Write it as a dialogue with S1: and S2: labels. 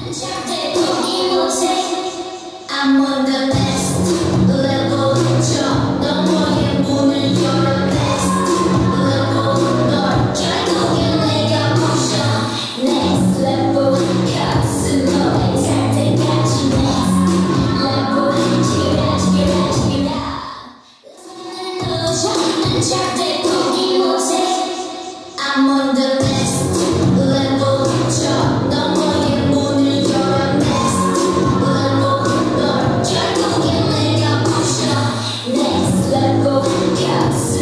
S1: 절대 포기 못해. I'm on the next level. 저 너머의 문을 열어. Next level. 널 결국엔 내가 부셔. Next level. 가슴을 잘 때까지 next level. 지겨라. 난 절대 포기 못해. I'm on the next level. 저 너머의 문을 열어. Next level. 널 결국엔 내가 부셔. Next level.